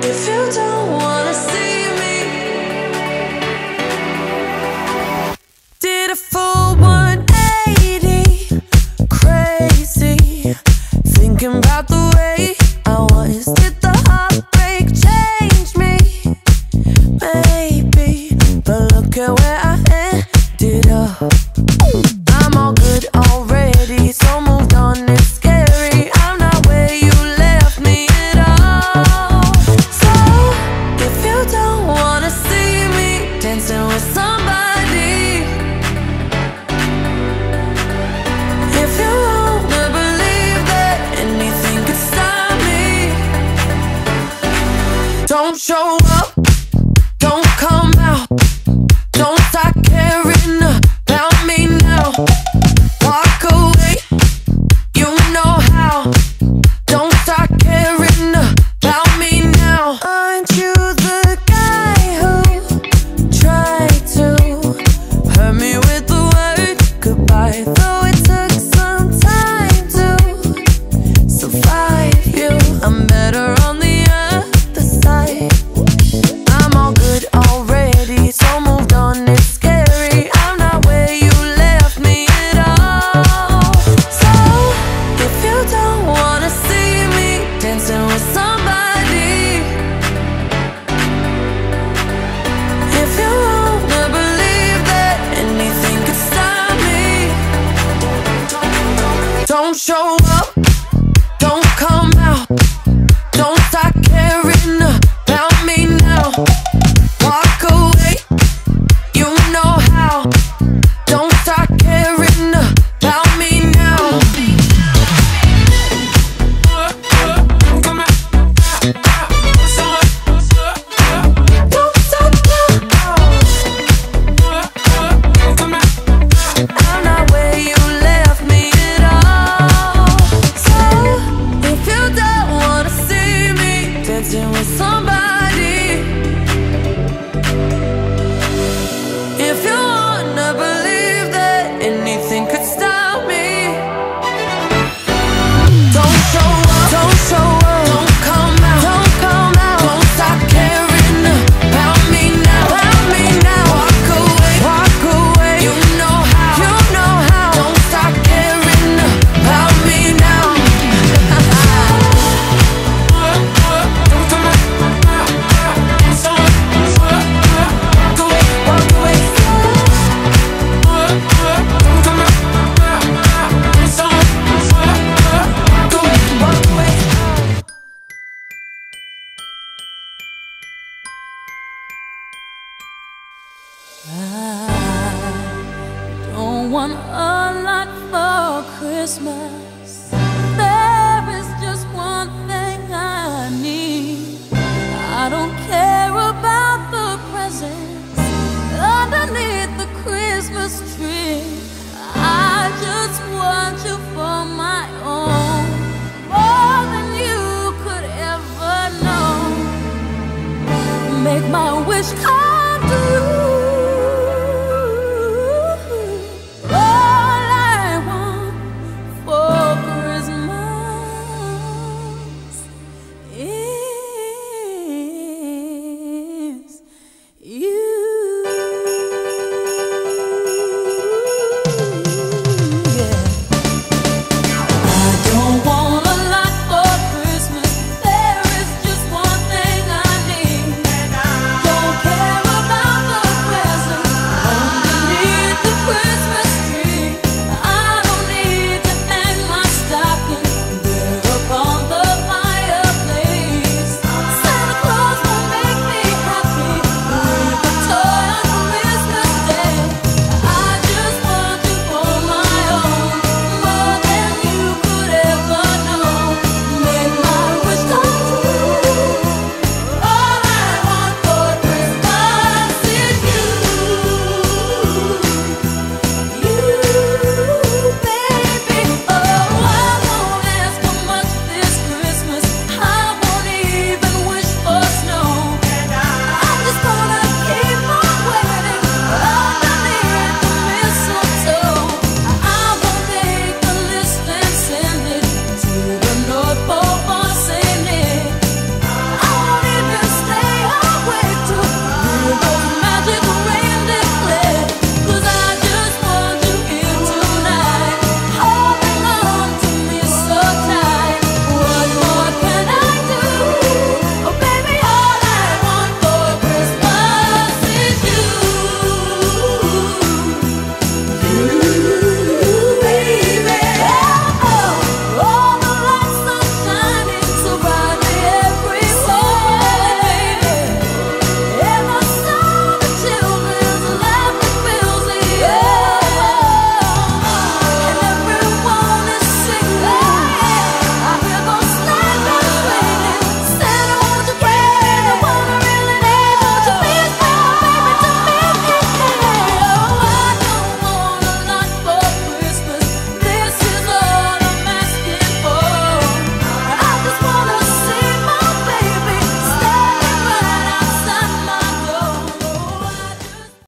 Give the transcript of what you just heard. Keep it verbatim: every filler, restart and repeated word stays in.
If you don't wanna see me, did a full one eighty, crazy, thinking about the way I was. Did the heartbreak change me? Maybe, but look at where I ended up. I'm all good already, so moved on, it's scary. I'm not where you left me at all. So, if you don't wanna see me dancing with somebody, if you wanna believe that anything could stop me, don't show up, don't come out, don't start caring about me now. Walk away, you know how. Don't start caring about me now. Aren't you the guy who tried to hurt me with the word goodbye? Though it took some time to survive you, I'm better on the other side. I'm all good already, so moved on, it's scary. I'm not where you left me at all. So, if you don't wanna see me dancing with somebody, if you wanna believe that anything could stop me, don't show up, don't come out, don't start caring about me now. Walk away, you know how. Don't start caring about me now. Don't stop now. I'm not where you left me at all. So, if you don't wanna see me dancing with somebody, if you wanna believe that anything could stop me, don't show up, don't show up, don't come out, don't come out, don't stop caring about me now, about me now. Walk away, walk away, you know how, you know how. Don't stop caring about me now. Walk away. I don't want a lot for Christmas. There is just one thing I need. I don't care about the presents underneath the Christmas tree. I just want you for my own, more than you could ever know. Make my wish come